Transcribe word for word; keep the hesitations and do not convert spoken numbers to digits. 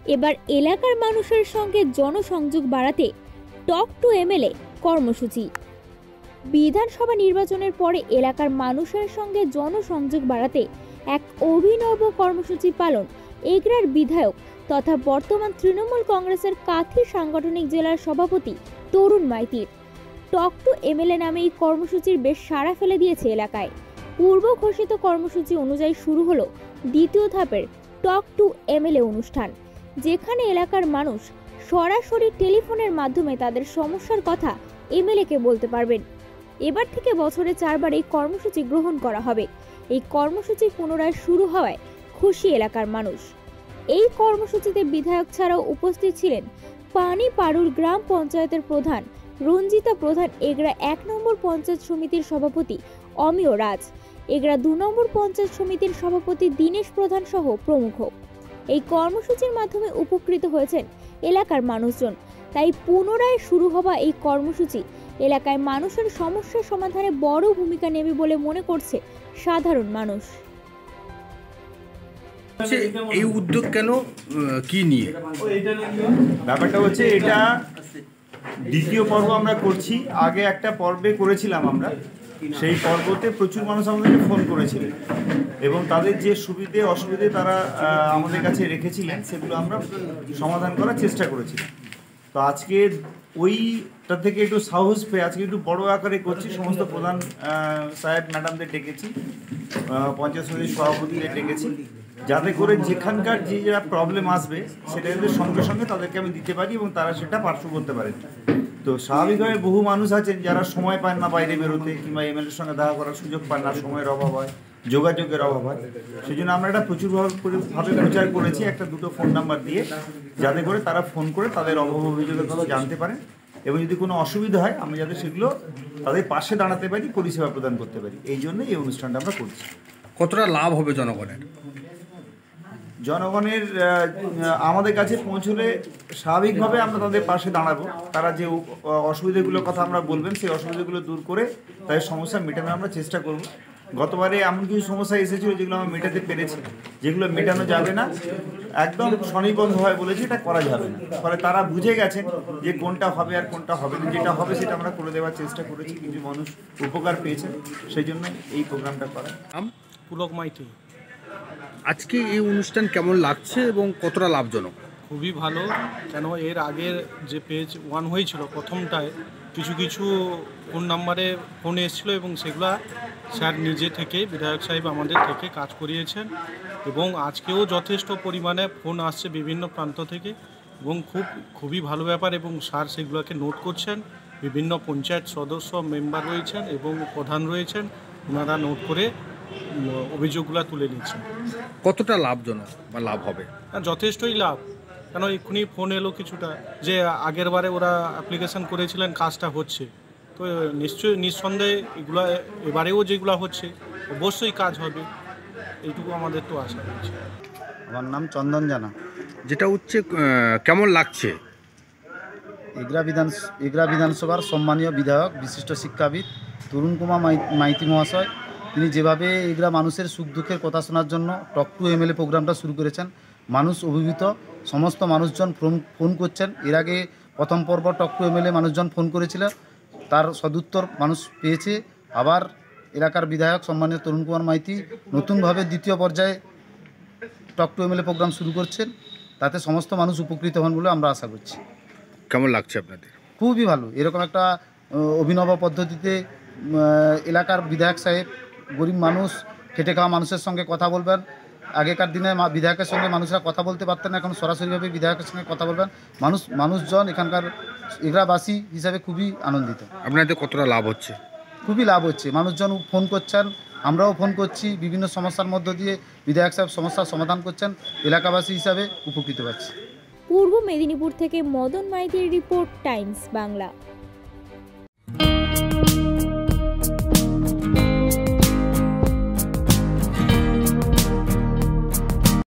এবার এলাকার মানুষের সঙ্গে জনসংযোগ বাড়াতে টক টু এমএলএ কর্মসূচি। বিধানসভা নির্বাচনের পরে এলাকার মানুষের সঙ্গে জনসংযোগ বাড়াতে এক অভিনব কর্মসূচি পালন এগরার বিধায়ক তথা বর্তমান তৃণমূল কংগ্রেসের কাঁথি সাংগঠনিক জেলার সভাপতি তরুণ মাইতির। টক টু এমএলএ নামে এই কর্মসূচির বেশ সাড়া ফেলে দিয়েছে এলাকায়। পূর্ব ঘোষিত কর্মসূচি অনুযায়ী শুরু হলো দ্বিতীয় ধাপের টক টু এমএলএ অনুষ্ঠান, যেখানে এলাকার মানুষ সরাসরি টেলিফোনের মাধ্যমে তাদের সমস্যার কথা এমএলএকে বলতে পারবেন। এবার থেকে বছরে চারবার এই কর্মসূচি গ্রহণ করা হবে। এই কর্মসূচি পুনরায় শুরু হওয়ায় খুশি এলাকার মানুষ। এই কর্মসূচিতে বিধায়ক ছাড়াও উপস্থিত ছিলেন পানিপাড়ুর গ্রাম পঞ্চায়েতের প্রধান রঞ্জিতা প্রধান, এগরা এক নম্বর পঞ্চায়েত সমিতির সভাপতি অমিয় রাজ, এগরা দু নম্বর পঞ্চায়েত সমিতির সভাপতি দীনেশ প্রধান সহ প্রমুখ। এই কর্মসূচির মাধ্যমে উপকৃত হয়েছেন এলাকার মানুষজন। তাই পুনরায় শুরু হওয়া এই কর্মসূচি এলাকায় মানুষের সমস্যার সমাধানে বড় ভূমিকা নেবে বলে মনে করছে সাধারণ মানুষ। এই উদ্যোগ কেন, কি নিয়ে? ব্যাপারটা হচ্ছে এটা দ্বিতীয় পর্ব আমরা করছি। আগে একটা পর্বে করেছিলাম আমরা, সেই পর্বতে প্রচুর মানুষ আমাদেরকে ফোন করেছিলেন এবং তাদের যে সুবিধে অসুবিধে তারা আমাদের কাছে রেখেছিলেন সেগুলো আমরা সমাধান করার চেষ্টা করেছিলাম। তো আজকে ওইটা থেকে একটু সাহস পেয়ে আজকে একটু বড় আকারে করছি। সমস্ত প্রধান সাহেব ম্যাডামদের ডেকেছি, পঞ্চায়েত সমিতির সভাপতিদের ডেকেছি, যাতে করে যেখানকার যে যা প্রবলেম আসবে সেটা সঙ্গে সঙ্গে তাদেরকে আমি দিতে পারি এবং তারা সেটা পার্শ্ব করতে পারে। তো স্বাভাবিকভাবে বহু মানুষ আছেন যারা সময় পান না বাইরে বেরোতে, কিংবা এমএলএর সঙ্গে দেখা করার সুযোগ পান না, সময়ের অভাব হয়, যোগাযোগের অভাব হয়। সেই জন্য আমরা এটা প্রচুরভাবে প্রচার করেছি একটা দুটো ফোন নাম্বার দিয়ে, যাতে করে তারা ফোন করে তাদের অভাব অভিযোগের কথা জানতে পারেন এবং যদি কোনো অসুবিধা হয় আমরা যাতে সেগুলো তাদের পাশে দাঁড়াতে পারি, পরিষেবা প্রদান করতে পারি। এই জন্যই এই অনুষ্ঠানটা আমরা করছি। কতটা লাভ হবে জনগণের? জনগণের আমাদের কাছে পৌঁছলে স্বাভাবিকভাবে আমরা তাদের পাশে দাঁড়াবো। তারা যে অসুবিধাগুলোর কথা আমরা বলবেন সেই অসুবিধাগুলো দূর করে তাদের সমস্যা মেটানোর আমরা চেষ্টা করব। গতবারে এমন কিছু সমস্যা এসেছিল যেগুলো আমরা মেটাতে পেরেছি, যেগুলো মেটানো যাবে না একদম স্বনির্বন্ধ হয় বলেছি এটা করা যাবে না। ফলে তারা বুঝে গেছেন যে কোনটা হবে আর কোনটা হবে না। যেটা হবে সেটা আমরা করে দেওয়ার চেষ্টা করেছি, কিছু মানুষ উপকার পেয়েছেন, সেই জন্য এই প্রোগ্রামটা করা। পুলক মাইতি। আজকে এই অনুষ্ঠান কেমন লাগছে এবং কতটা লাভজনক? খুবই ভালো, কেন এর আগের যে পেজ ওয়ান হয়েছিল প্রথমটায় কিছু কিছু ফোন নাম্বারে ফোন এসেছিল এবং সেগুলো স্যার নিজে থেকে বিধায়ক সাহেব আমাদের থেকে কাজ করিয়েছেন এবং আজকেও যথেষ্ট পরিমাণে ফোন আসছে বিভিন্ন প্রান্ত থেকে এবং খুব খুবই ভালো ব্যাপার এবং স্যার সেগুলোকে নোট করছেন। বিভিন্ন পঞ্চায়েত সদস্য মেম্বার রয়েছেন এবং প্রধান রয়েছেন, ওনারা নোট করে অভিযোগগুলো তুলে নিচ্ছেন। কতটা লাভজনক বা লাভ হবে? যথেষ্টই লাভ, কেন এক্ষুনি ফোন এলো কিছুটা যে আগের বারে ওরা অ্যাপ্লিকেশান করেছিলেন, কাজটা হচ্ছে। তো নিশ্চয়ই নিঃসন্দেহে এগুলো এবারেও যেগুলো হচ্ছে অবশ্যই কাজ হবে, এইটুকু আমাদের তো আশা করছি। আমার নাম চন্দন জানা। যেটা হচ্ছে কেমন লাগছে? এগরা বিধান এগরা বিধানসভার সম্মানীয় বিধায়ক বিশিষ্ট শিক্ষাবিদ তরুণ কুমার মাইতি মহাশয়, তিনি যেভাবে এগরা মানুষের সুখ দুঃখের কথা শোনার জন্য টক টু এমএলএ প্রোগ্রামটা শুরু করেছেন, মানুষ অভিভূত, সমস্ত মানুষজন ফোন ফোন করছেন। এর আগে প্রথম পর্ব টক টু এমএলএ মানুষজন ফোন করেছিল, তার সদুত্তর মানুষ পেয়েছে। আবার এলাকার বিধায়ক সম্মানীয় তরুণ কুমার মাইতি নতুনভাবে দ্বিতীয় পর্যায়ে টক টু এমএলএ প্রোগ্রাম শুরু করছেন, তাতে সমস্ত মানুষ উপকৃত হন বলে আমরা আশা করছি। কেমন লাগছে আপনাদের? খুবই ভালো। এরকম একটা অভিনব পদ্ধতিতে এলাকার বিধায়ক সাহেব গরিব মানুষ, খেটে খাওয়া মানুষের সঙ্গে কথা বলবেন। আগেকার দিনে বিধায়কের সঙ্গে মানুষরা কথা বলতে পারতেন না, এখন সরাসরিভাবে বিধায়কের সঙ্গে কথা বলবেন। মানুষ মানুষজন এখানকার এগরাবাসী হিসাবে খুবই আনন্দিত। আপনাদের কতটা লাভ হচ্ছে? খুবই লাভ হচ্ছে, মানুষজন ফোন করছেন, আমরাও ফোন করছি, বিভিন্ন সমস্যার মধ্য দিয়ে বিধায়ক সাহেব সমস্যার সমাধান করছেন, এলাকাবাসী হিসাবে উপকৃত পাচ্ছি। পূর্ব মেদিনীপুর থেকে মদন মাইতির রিপোর্ট, টাইমস বাংলা।